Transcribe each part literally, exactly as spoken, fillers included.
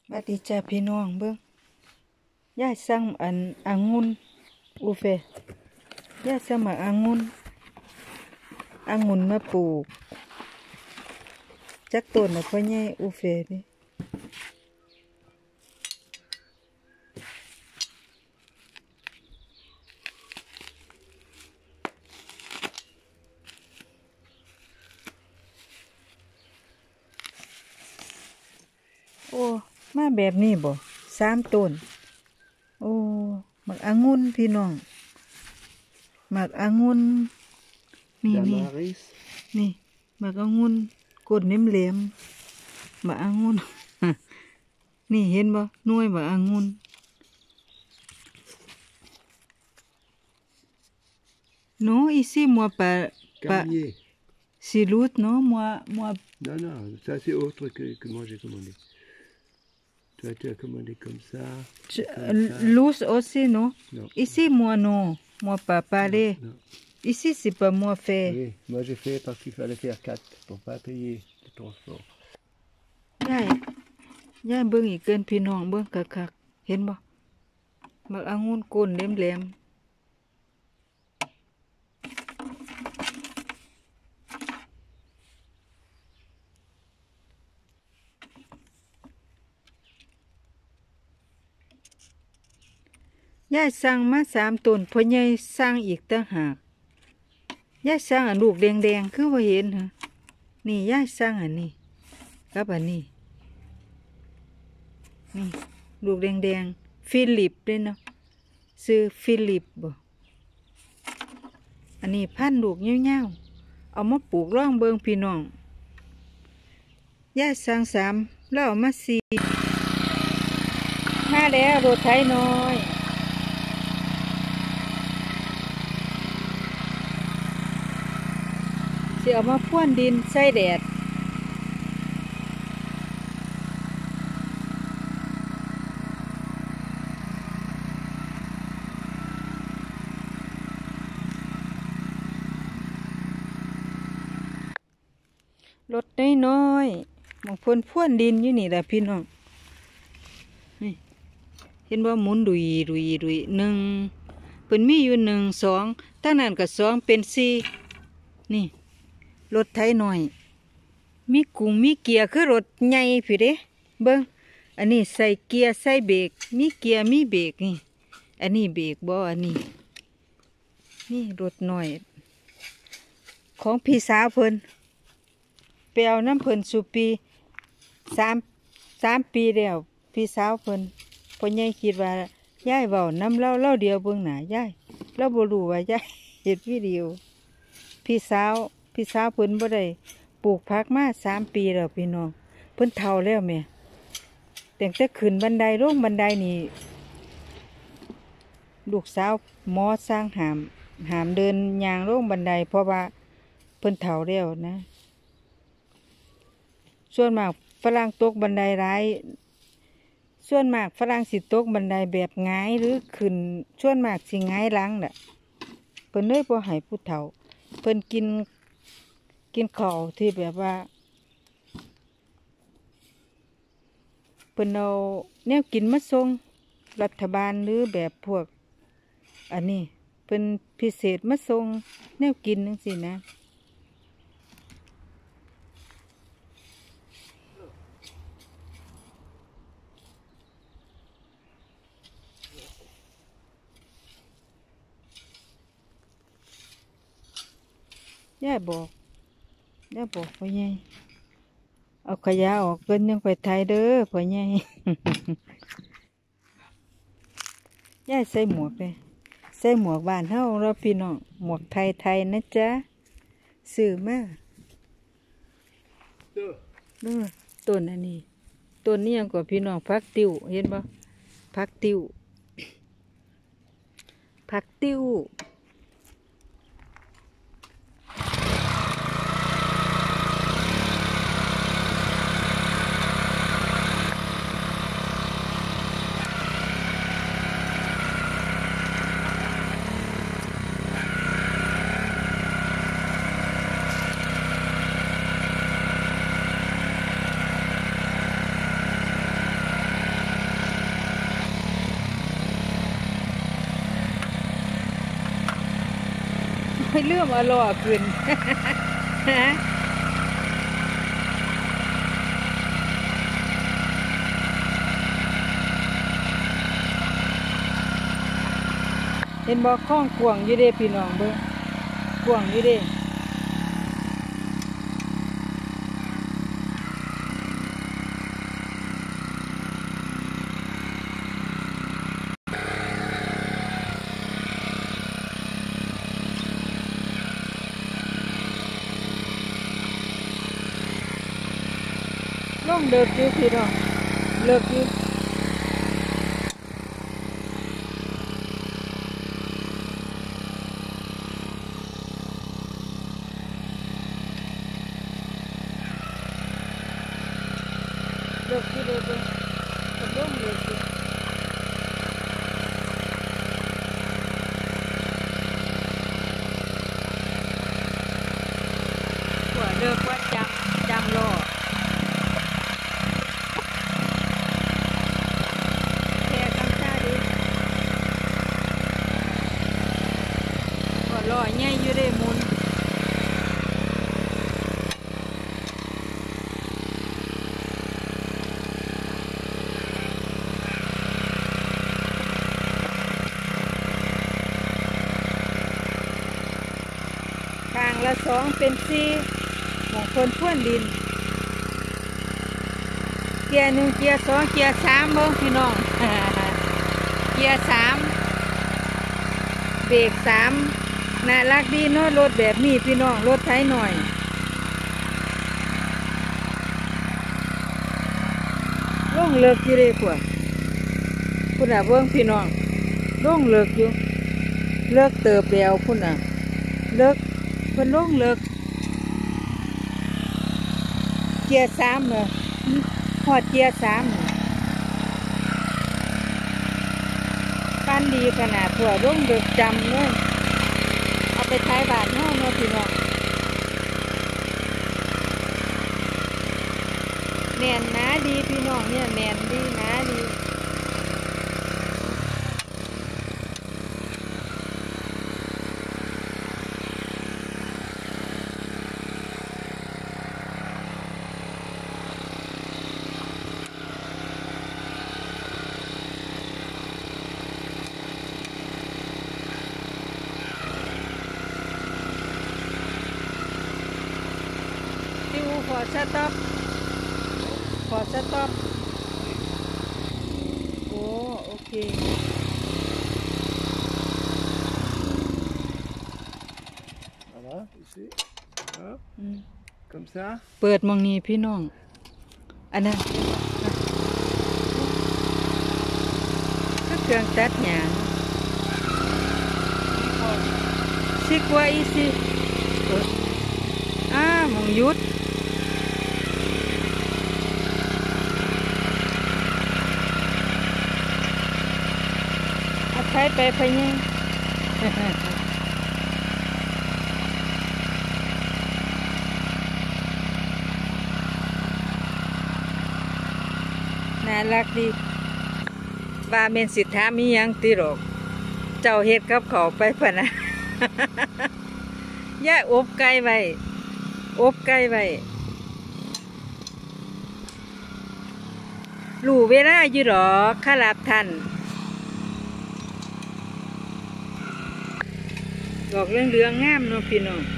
บัดนี้จ้าพี่น้องเบิ่งยายสั่งอันองุ่นอูเฟยายสั่งมาองุ่นองุ่นมาปลูกจักต้นน่ะพ่อใหญ่อูเฟนี่โอ้มาแบบนี้บ่สามต้นโอ้หมักองุ่นพี่น้องหมักองุ่นนี่นี่นี่หมักองุ่นกดเน็มเหลมหมักองุ่น นี่เห็นบ่หน่วยหมักองุ่น Non, ici, moi, pas... pas c'est l'autre, non, moi... moi... Non, non, ça c'est autre que, que moi j'ai commandé. Toi, tu as commandé comme ça. L'autre aussi, non? Non. Ici, moi, non. Moi, pas parler. Non, non. Ici, c'est pas moi fait. Oui, moi j'ai fait parce qu'il fallait faire quatre pour pas payer le transport. ยายยายเบิ่งอีกเกินพี่น้องเบิ่งคักๆเห็นบ่บักองุ่นก้นแหลมๆยายสั่งมาสามต้นพ่อใหญ่สั่งอีกต่างหากยายสั่งอันลูกแดงๆคือบ่เห็นฮะนี่ยายสั่งอันนี้กับอันนี้นี่ลูกแดงๆฟิลิปเด้เนาะซื้อฟิลิปบ่อันนี้พันธุ์ลูกยาวๆเอามาปลูกร่องเบิงพี่น้องยายสั่งสามแล้วเอามาสี่มาแล้วรถไถน้อยสิเอามาพ่วนดินใส่แดดรถน้อยๆมองพ่นพ่วนดินอยู่นี่แหละพี่น้องนี่เห็นว่าหมุนดุยดุยดุยหนึ่งเป็นมีอยู่หนึ่งสองตั้งนั้นกับสองเป็นสี่นี่รถไถหน่อยมีกุ้งมีเกียร์คือรถใหญ่พี่เด้เบิ้งอันนี้ใส่เกียร์ใส่เบรกมีเกียร์มีเบรกนี่อันนี้เบรกบ่อันนี้นี่รถหน่อยของพี่สาวเพิ่นเปียวน้ำเพิ่นสุปีสามสามปีแล้วพี่สาวเพิ่นพ่อใหญ่คิดว่ายายเว้าน้ำเล่าเล่าเดียวเบิ่งหน้ายายเราบ่รู้ว่ายายเฮ็ดวิดีโอพี่สาวพี่สาวเพิ่นบ่ได้ปลูกผักมาสามปีแล้วพี่น้องเพิ่นเฒ่าแล้วแม่แต่งแต่ขึ้นบันไดลงบันไดนี่ลูกสาวหมอสร้างหามหามเดินย่างลงบันไดเพราะว่าเพิ่นเฒ่าแล้วนะส่วนมากฝรั่งตกบันไดร้ายส่วนมากฝรั่งสิตกบันไดแบบง่ายหรือขึ้นส่วนมากสิง่ายหลังน่ะเพิ่นเลยบ่ให้ผู้เฒ่าเพิ่นกินกินข้าวที่แบบว่าเพิ่นเอาแนวกินมาส่งรัฐบาลหรือแบบพวกอันนี้เพิ่นพิเศษมาส่งแนวกินจังซี่นะยายบอกยายบอกพ่อใหญ่เอาขยะออกเกินยังไปไทยเด้อพ่อใหญ่ ยายใส่หมวกเลยใส่หมวกบ้านเฮาเราพี่น้องหมวกไทยไทยนะจ๊ะซื้อมาเด้อต้นอันนี้ต้นนี้ยังกว่าพี่น้องพักติ้วเห็นบ่พักติ้วพักติ้วไม่เลื่อมอร่อยขึ้น เห็นบ่ข้องกวางอยู่เด้พี่น้องเบิ่งกวางอยู่เด้ล่องเลิกอยู่พี่น้องเลิกอยู่เลิกอยู่เลิกอยู่กำลังเลิกอยู่กว่าเลิกว่าจำจำรอแค่กำชาดิกว่ารอใหญ่อยู่ได้มุนทางละสองเป็นสี่หมองคนพ่วนดินเกียร์หนึ่งเกียร์สองเกียร์สามเบิ้งพี่น้อง เกียร์สามเบรกสามน่ารักดีเนาะรถแบบนี้พี่น้องรถไถหน่อยล่องเลิกอยู่เลยกว่าคุณอ่ะเบิ้งพี่น้องล่องเลิกอยู่เลิกเติบแล้วคุณอ่ะเลิกเพิ่นล่องเลิกเกียร์สามเลยหอดเกียร์สามปั้นดีขนาดถั่วร่งเดือดจำเลยเอาไปท้ายบาทเนาะเนาะพี่น้องแน่นหนาดีพี่น้องเนี่ยแน่นดีหนาดีติวขอสต็อปขอสต็อปโอ้โอเค Voilà, ici. Hop, อืม comme ça. เปิดมองนี้พี่น้องอันนั้นก็เครื่องตัดหญ้าซิกว่าอีสิอ้ามองยุดเอาใช้ไปพะยัง น่ารักดีว่าเมนสิทธามียังติหรอกเจ้าเฮ็ดกับเขาไปพะนะ ย่าอบไก่ไว้อบไก่ไว้รู้เวลาอยู่หรอกข้ารับทันดอกเรื่องเรืองงามเนาะพี่น้อง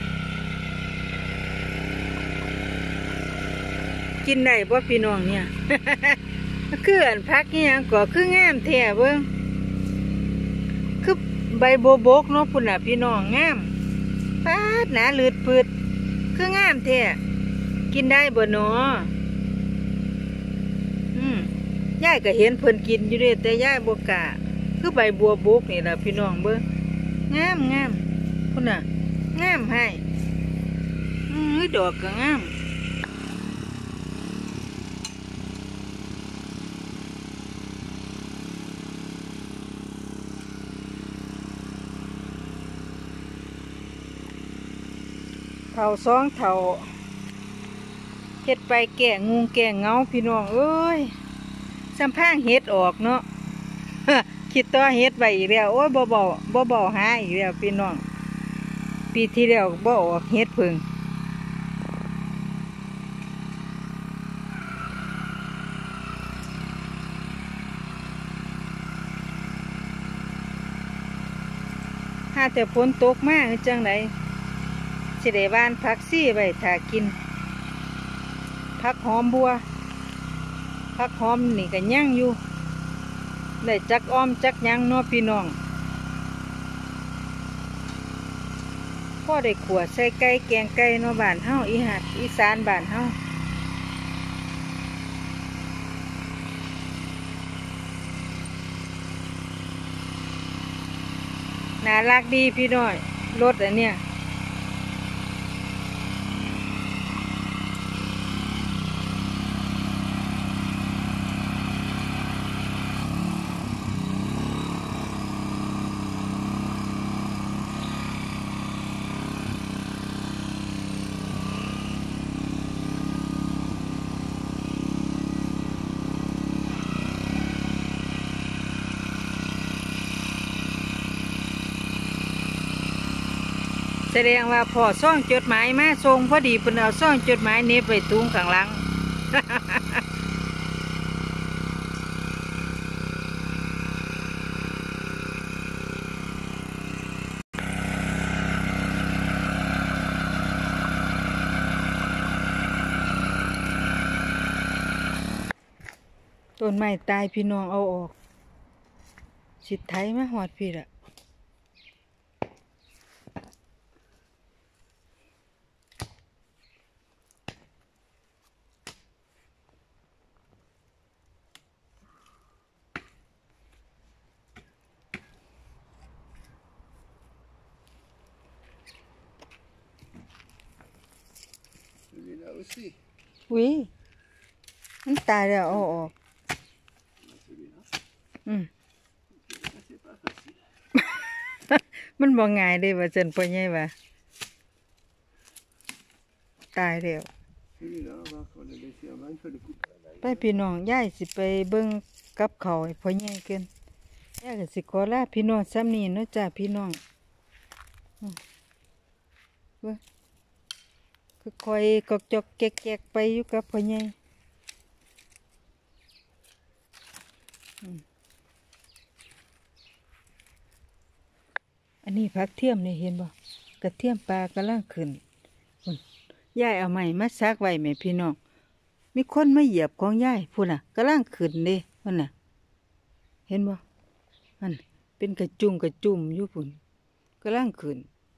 กินได้บ่พี่น้องเนี่ย คืออันพักนี่ยังก็คืองามแท้เบิ่งคือใบโบบกเนาะพุ่นน่ะพี่น้องงามปาดหนาลืดพืดคืองามแท้กินได้บ่เนาะอืมยายก็เห็นเพิ่นกินอยู่เด้แต่ยายบ่กล้าคือใบบัวบกนี่ล่ะพี่น้องเบิ่งงามงามพุ่นน่ะงามให้อือดอกก็งามเท่าสองเท่าเฮ็ดไปแก่งูแก่เงาพี่น้องเอ้ยสัมพางเฮ็ดออกเนาะ คิดต่อเฮ็ดไปอีกแล้วโอ้ยบ่เบาบ่เบาหาอีกแล้วพี่น้องปีที่แล้วบ่ออกเฮ็ดเพิ่งถ้าแต่ฝนตกมากจังไดสิได้บ้านผักซี่ไว้ถ้ากินผักหอมบัวผักหอมนี่ก็ยังอยู่ได้จักอ้อมจักยังเนาะพี่น้องพ่อได้ขัวใส่ไก่แกงไก่เนาะบ้านเฮาอีหัดอีสานบ้านเฮาน่ารักดีพี่น้อยรถอันเนี้ยแสดงว่าพ่อซ่องจดหมายมาส่งพอดีเพิ่นเอาซ่องจดหมายเน็บไว้ตุงข้างหลัง ต้นไม้ตายพี่น้องเอาออกสิไถมาหอดพี่ละอุ้ยมันตายแล้วเอาออกอืม มันบ่ง่ายเด้ว่าจันพ่อใหญ่ว่าตายแล้วไปพี่น้องยายสิไปเบิ่งกับเขาวให้พ่อใหญ่เกินยายก็สิขอลาพี่น้องซ้ำนี้เนาะจ้าพี่น้องเบิ่งคือคอยกอกจอกแกกๆไปอยู่กับพ่อใหญ่อันนี้ผักเทียมนี่เห็นบ่กระเทียมปลากำลังขึ้นยายเอาไม้มาซักไว้แม่พี่น้องมีคนมาเหยียบของยายพูดน่ะกำลังขึ้นเด้พุ่นน่ะเห็นบ่มันเป็นกระจุ่มกระจุ่มอยู่พุ่นกำลังขึ้น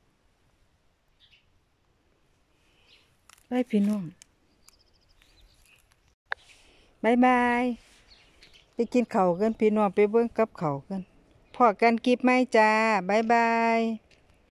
ไปพี่น้องบายบายไปกินข้าวกันพี่น้องไปเบิ่งกับข้าวกันพอกันกิบไหมจ้าบายบาย